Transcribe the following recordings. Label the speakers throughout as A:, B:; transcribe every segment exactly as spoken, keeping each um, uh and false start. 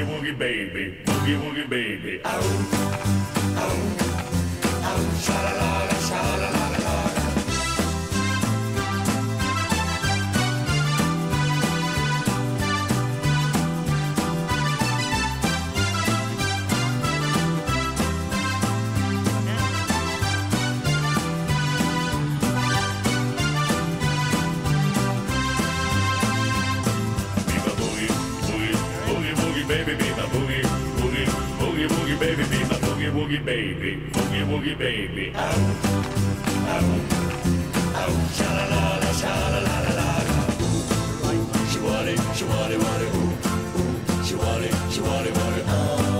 A: woogie baby, boogie woogie baby. Ow, ow, ow, sha la la la, sha la la la la. Baby, be my boogie, boogie, boogie, boogie, baby, be my boogie, woogie, baby, boogie, woogie, baby. Ow, ow, ow, sha la la la, sha la la la la. Ooh, she want it, she want it, want it, ooh, ooh, she want it, she want it, want it, oh.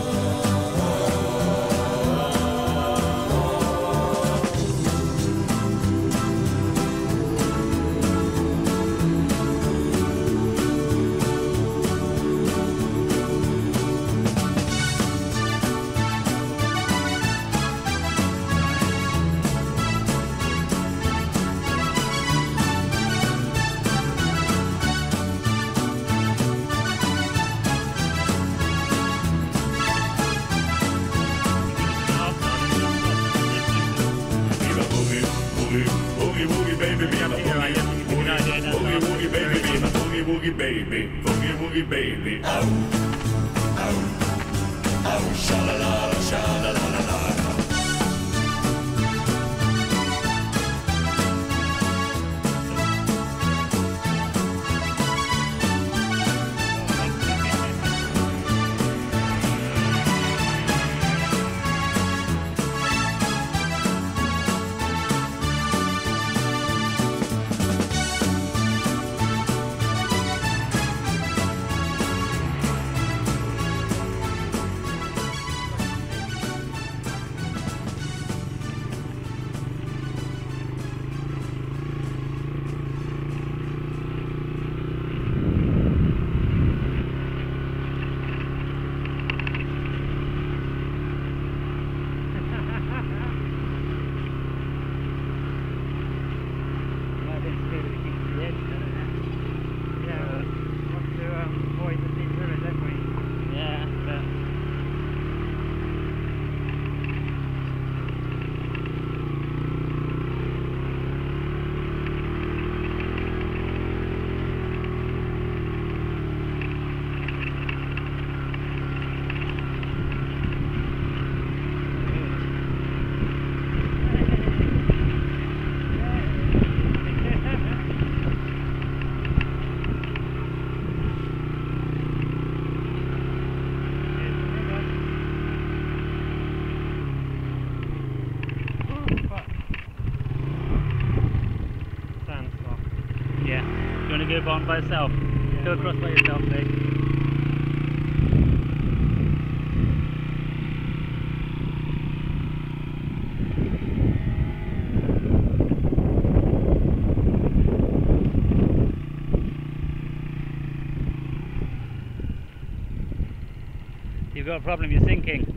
A: Boogie baby, boogie woogie baby. Ow, ow, ow, sha la la la, sha la la la la.
B: Go on by yourself. Yeah. Go across by yourself, mate. You've got a problem, you're sinking.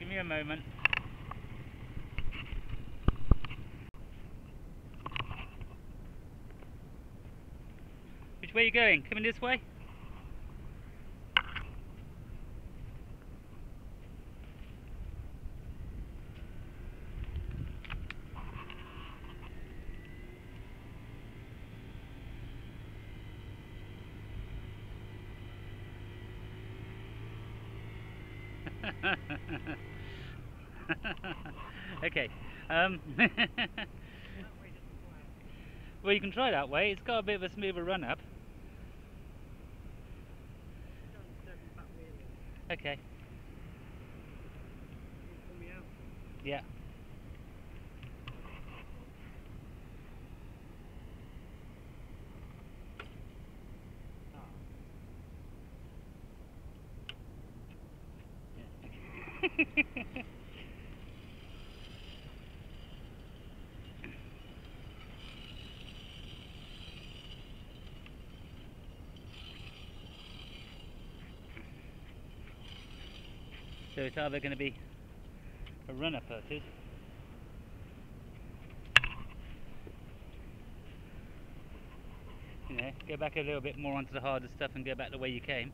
B: Give me a moment. Which way are you going? Coming this way? Okay. Um, well, you can try that way. It's got a bit of a smoother run up. Okay. Yeah. So it's either going to be a run-up purchase, you know, go back a little bit more onto the harder stuff and go back the way you came.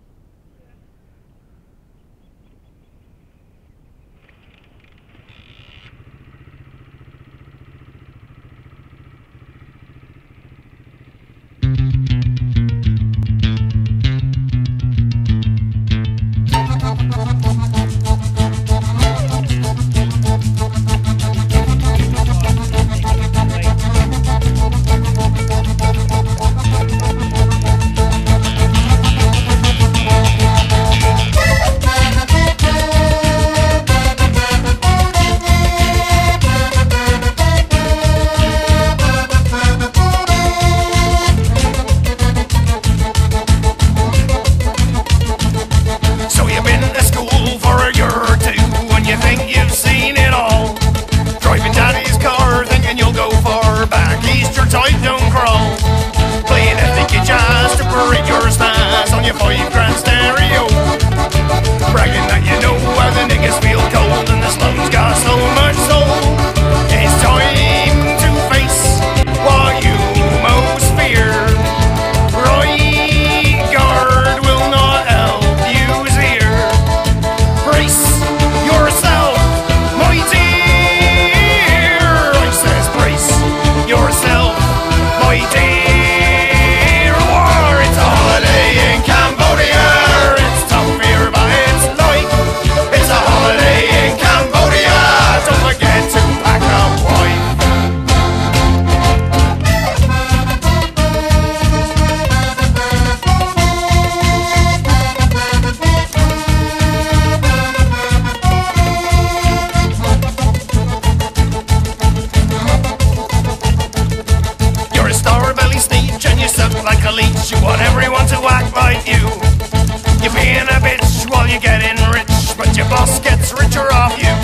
A: You want everyone to act like you. You're being a bitch while you're getting rich, but your boss gets richer off you.